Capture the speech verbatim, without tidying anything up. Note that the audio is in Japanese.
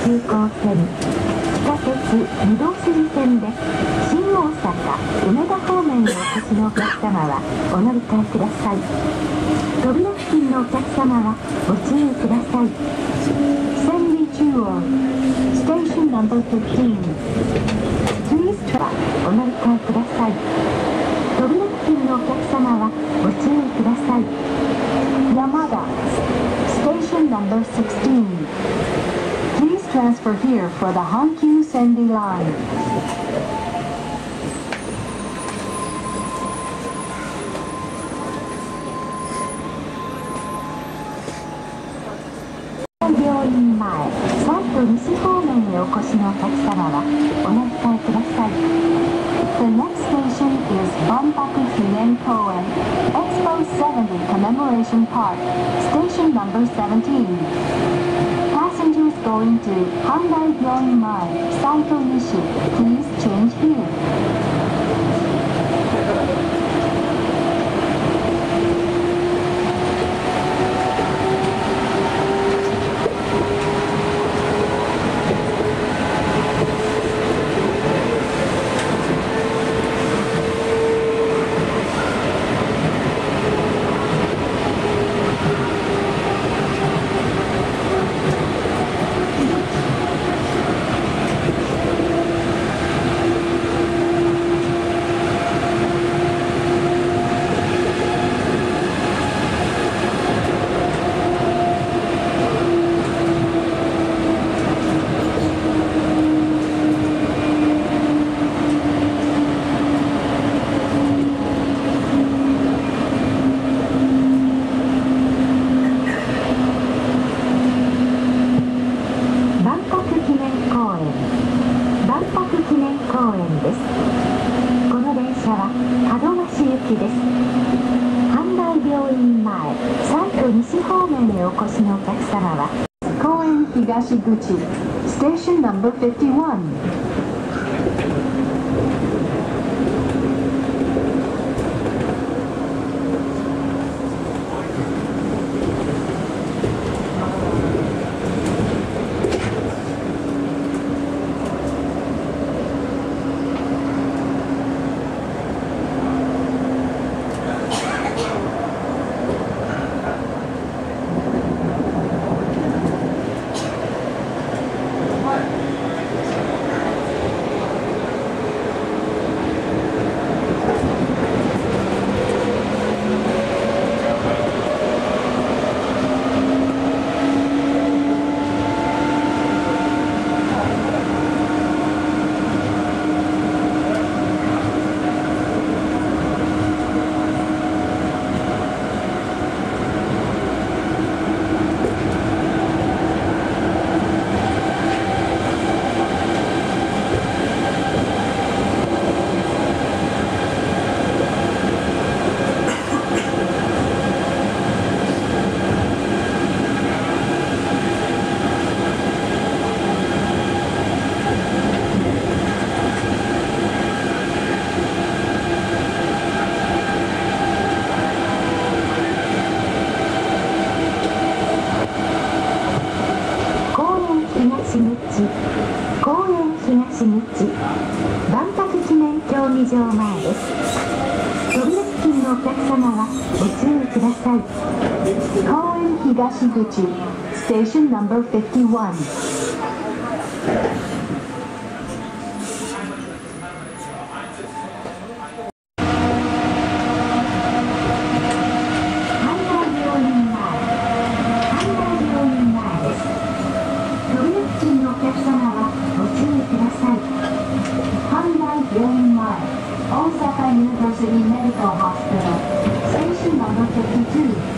急行線、地下鉄御堂筋線で新大阪梅田方面にお越しのお客様はお乗り換えください。扉付近のお客様はご注意ください。千里中央 Station number fifteen Please try お乗り換えください。扉付近のお客様はご注意ください。山田 Station number sixteen Please transfer here for the Hankyu Senri line. 病院前、西都西方面へお越しのお客様はお乗り換えください。The next station is Banpaku Kinen Koen, Expo seventy Commemoration Park, station number seventeen. Passengers going to Handai-byoin-mae, Saito Nishi, please change here. 西方面へお越しのお客様は公園東口 Station number fifty-one。公園東口万博記念競技場前です。扉付近のお客様はご注意ください。公園東口 Station number fifty-one。Osaka Monorail Medical Hospital, station number fifty-two.